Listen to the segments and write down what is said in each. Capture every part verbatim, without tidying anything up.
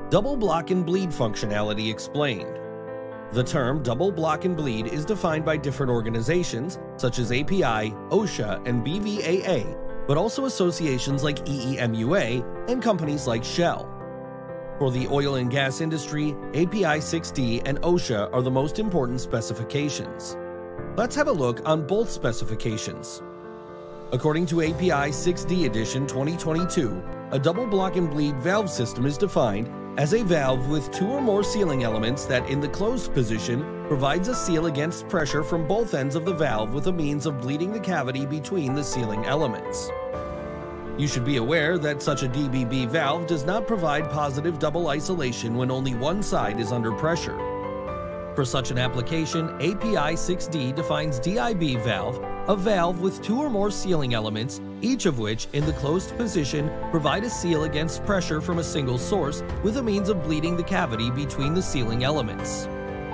Double block and bleed functionality explained. The term double block and bleed is defined by different organizations such as A P I, OSHA, and B V A A, but also associations like E E M U A and companies like Shell. For the oil and gas industry, A P I six D and OSHA are the most important specifications. Let's have a look on both specifications. According to A P I six D Edition twenty twenty-two, a double block and bleed valve system is defined as a valve with two or more sealing elements that, in the closed position, provides a seal against pressure from both ends of the valve with a means of bleeding the cavity between the sealing elements. You should be aware that such a D B B valve does not provide positive double isolation when only one side is under pressure. For such an application, A P I six D defines D I B valve, a valve with two or more sealing elements, each of which, in the closed position, provide a seal against pressure from a single source with a means of bleeding the cavity between the sealing elements.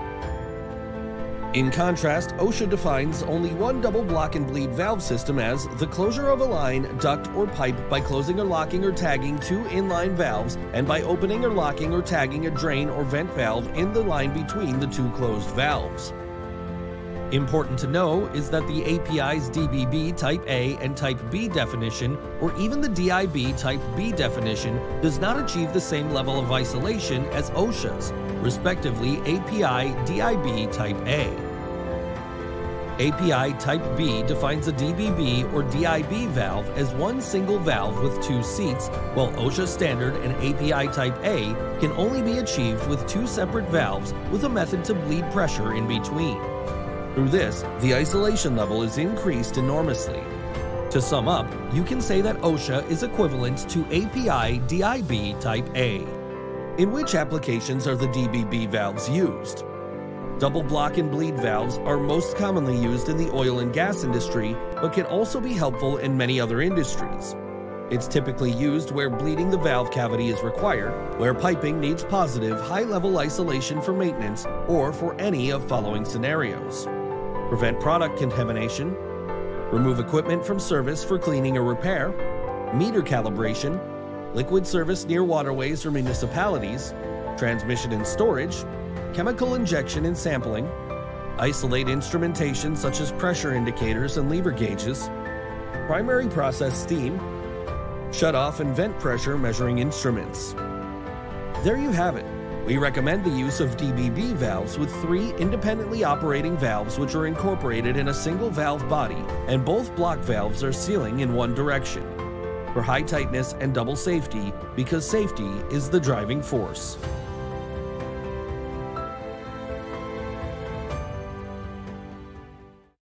In contrast, OSHA defines only one double block and bleed valve system as the closure of a line, duct, or pipe by closing or locking or tagging two inline valves and by opening or locking or tagging a drain or vent valve in the line between the two closed valves. Important to know is that the A P I's D B B Type A and Type B definition, or even the D I B Type B definition, does not achieve the same level of isolation as OSHA's, respectively A P I D I B Type A. A P I Type B defines a D B B or D I B valve as one single valve with two seats, while OSHA Standard and A P I Type A can only be achieved with two separate valves with a method to bleed pressure in between. Through this, the isolation level is increased enormously. To sum up, you can say that OSHA is equivalent to A P I D I B Type A. In which applications are the D B B valves used? Double block and bleed valves are most commonly used in the oil and gas industry, but can also be helpful in many other industries. It's typically used where bleeding the valve cavity is required, where piping needs positive, high-level isolation for maintenance, or for any of following scenarios: prevent product contamination, remove equipment from service for cleaning or repair, meter calibration, liquid service near waterways or municipalities, transmission and storage, chemical injection and sampling, isolate instrumentation such as pressure indicators and lever gauges, primary process steam, shut-off and vent pressure measuring instruments. There you have it. We recommend the use of D B B valves with three independently operating valves which are incorporated in a single valve body, and both block valves are sealing in one direction, for high tightness and double safety, because safety is the driving force.